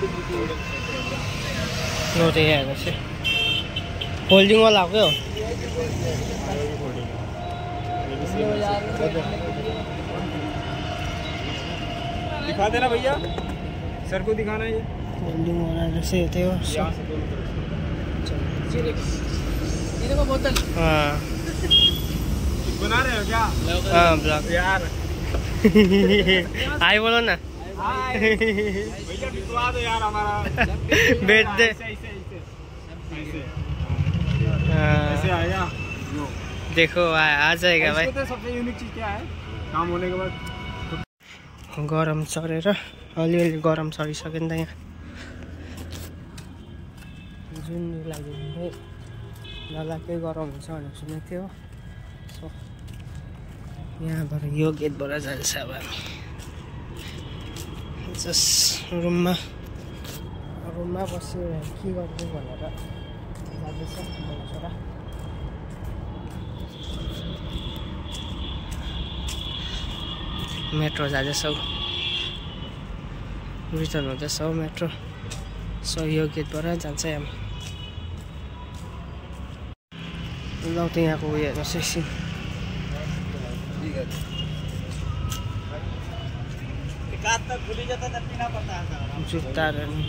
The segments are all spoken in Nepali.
नोटे आएको छ होल्डिङ वाला हो दिखा देना भैया, सर को दिखाना है। ये होल्डिङ वाला जैसे थे वो बोतल। हाँ बना रहे हो क्या? हाँ ब्लॉग यार हाय बोलो ना। हाय भैया बितवा दो यार हमारा बेच दे। ऐसे आएगा। देखो आ जाएगा भाई। तो सबसे यूनिक चीज क्या है काम होने के बाद? गरम चढेर अलिअलि गरम चढिसक्यो नि त यहाँ जुन लागि नलाग्दै गरम हुन्छ भनेर सुनेको थियो। सो यहाँबाट यो गेटबाट जान्छ अब हामी जस्ट रुममा बसेर के गर्नु भनेर जाँदैछ मेरो छोरा। मेट्रो जाँदैछौँ, रिटर्न हुँदैछौँ मेट्रो। सो यो गेटबाट जान्छ हामी। ल त यहाँको उयो हेर्नुहोस् एकछिन। जुत्ताहरू नि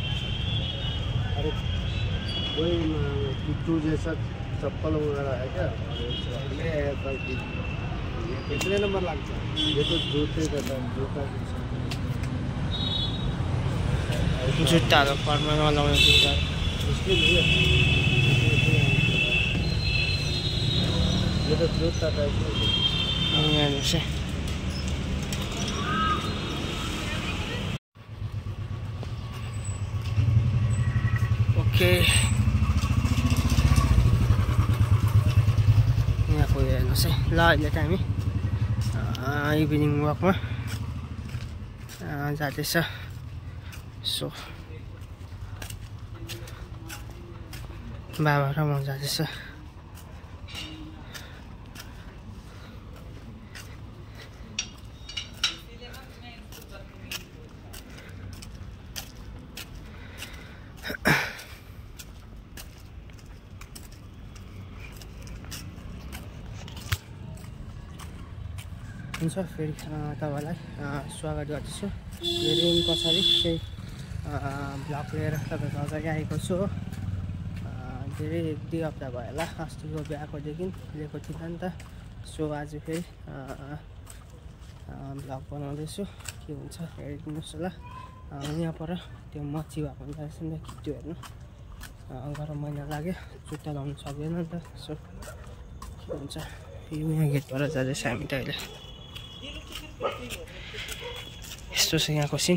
कोई किट्टू जैसा चप्पल वगैरह है क्या? कितने नंबर लगता है? ये तो जूते का जूता जुत्ताहरू फर्ममा लगाउने जुत्ताहरू उसके लिए ये तो जूता टाइप यहाँ चाहिँ ओके। यहाँको हेर्नुहोस् है। ल अहिले त हामी इभिनिङ वकमा जाँदैछ। सो बाबा र म जाँदैछ। हुन्छ फेरि तपाईँलाई स्वागत गर्दछु मेरो दिन पछाडि चाहिँ ब्लग लिएर तपाईँको अगाडि आएको छु। धेरै 1-2 हप्ता भयो होला अस्तिको बिहाकोदेखि लिएको थिइनँ नि त। सो आज फेरि ब्लग बनाउँदैछु। के हुन्छ हेरिदिनुहोस् होला। यहाँ पर त्यो मच्छी भएको हुन्छ रहेछ नि त किट्टु हेर्नु। गरम महिना लाग्यो जुत्ता लाउनु सक्दैन नि त। सो के हुन्छ यो यहाँ गेटबाट जाँदैछ हामी त अहिले। यस्तो छ यहाँको सिन।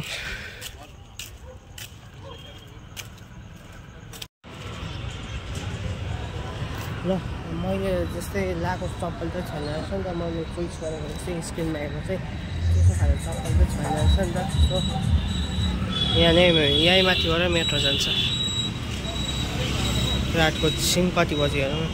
ल मैले जस्तै लगाएको चप्पल चाहिँ छैन रहेछ नि त। मैले चोइस गरेको चाहिँ स्क्रिनमा हेर्नु चाहिँ त्यस्तो खाले चप्पल चाहिँ छैन रहेछ नि त। सो यहीँ माथिबाट मेट्रो जान्छ। रातको सिन कति बजी हेरौँ।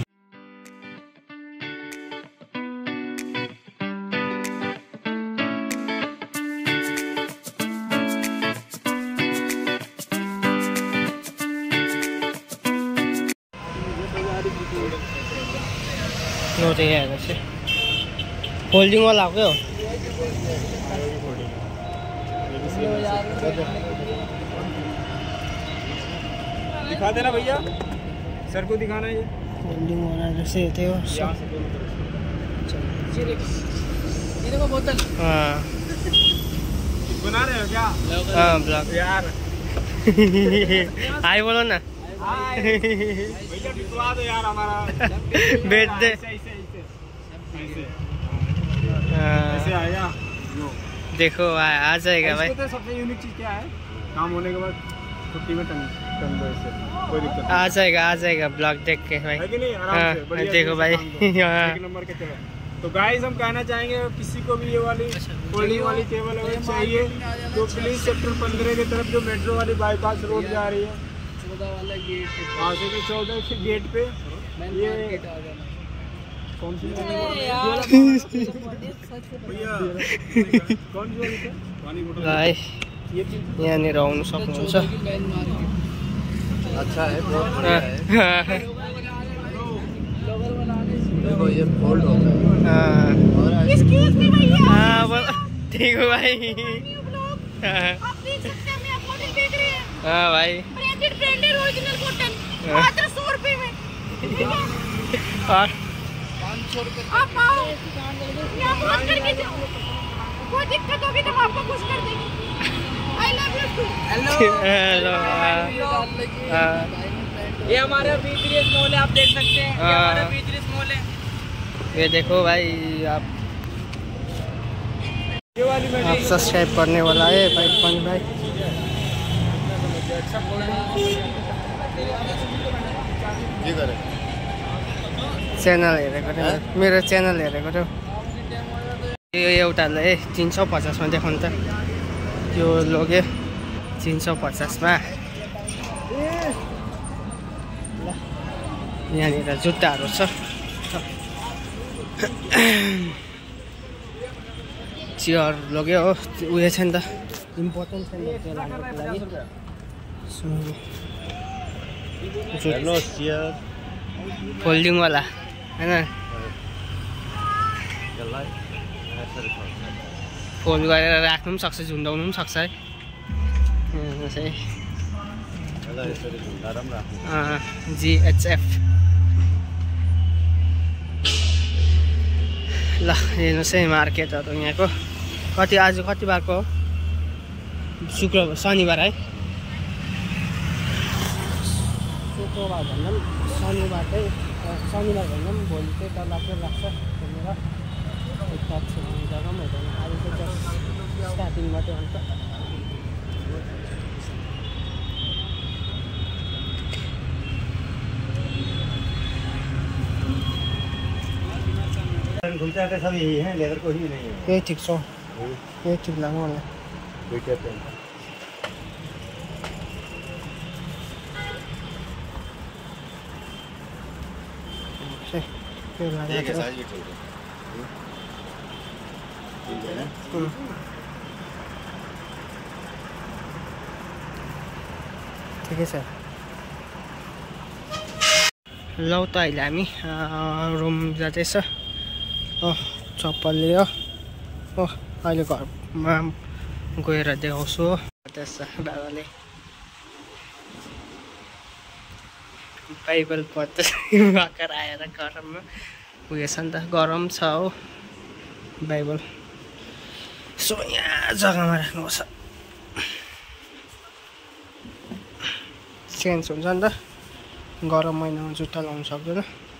नोटे आएको छ होल्डिङ वाला हो क्या? दिखा देना भैया, सर को दिखाना है। ये होल्डिङ वाला जैसे थे वो बोतल। हाँ बना रहे हो क्या? हाँ ब्लॉग यार हाय बोलो ना। हाय भैया बितवा दो यार हमारा बेच दे। ऐसे आएगा। देखो आ जाएगा भाई। तो सबसे यूनिक चीज क्या है काम होने के बाद छुट्टी में टंग दो इससे कोई दिक्कत आ जाएगा ब्लॉग देख के भाई। है कि नहीं? आराम से बढ़िया देखो भाई एक नंबर के चलो। तो गाइस हम कहना चाहेंगे किसी को भी ये वाली होल्डिंग वाली टेबल अगर चाहिए तो प्लीज सेक्टर 15 की तरफ जो मेट्रो वाली बाईपास रोड जा रही है 14 वाला गेट 14 के गेट पे ये कौन सी भैया कौन सी वाली यहाँनिर आउनु सक्नुहुन्छ। अच्छा है, बहुत बढ़िया है। देखो ये फोल्ड होता है। और एक्सक्यूज मी भैया, ठीक हो भाई। आप देख सकते हैं, मैं आपको देख रहे हैं। हाँ भाई, ब्रांडेड ओरिजिनल कॉटन मात्र 100 रुपए में। और 500 रुपये। आप आओ, मैं आपको मत करके जाओ, कोई दिक्कत होगी तो हम आपको खुश कर देंगे। I love you too. Hello. ये हमारा B3S मॉल है, आप देख सकते हैं। ये हमारा B3S मॉल है। ये देखो भाई, आप ये वाली आप सब्सक्राइब करने वाला है भाई पनि भाई। के करे च्यानल हेरेको थियो, मेरो च्यानल हेरेको थियो। यो एउटालाई 350 मा देखाउनु त, त्यो लग्यो 350 मा। यहाँनिर जुत्ताहरू छ, चियर लग्यो हो, उयो छ नि त, इम्पोर्टेन्ट छ नि त त्यो लाग्नुको लागि। हेलो चियर फोल्डिङवाला होइन, फोल्ड गरेर राख्नु पनि सक्छ, झुन्डाउनु पनि सक्छ है। GHF ल हेर्नुहोस् है मार्केटहरू यहाँको। कति आज कति बारको हो? शुक्रबार, शनिबार है। शुक्रबार भन्दा पनि शनिबार चाहिँ, शनिबार भन्दा पनि भोलि चाहिँ डरलाग्दो लाग्छ त्यहाँनिर। एकताल छिराउने जग्गा पनि हुँदैन, आज चाहिँ जस्ट स्टार्टिङ मात्रै अन्त। घूमते आते सब यही है, लेदर कोई भी नहीं है। यही ठिक छ, यही ठिक लाग्यो मलाई। दुईटा पेन त्यो लागेको छ। साइज भी ठीक है। ठीक है ना? ठिकै छ। लौ त अहिले हामी रुम जाँदैछ। चप्पल लियो। अहिले घरमा गएर देखाउँछु। त्यसो बाबाले बाइबल पढ्दैछ, भर्खर आएर गरममा उयो छ नि त, गरम छ हो बाइबल। सो यहाँ जग्गामा राख्नुपर्छ, चेन्ज हुन्छ नि त, गरम महिनामा जुत्ता लाउनु सक्दैन।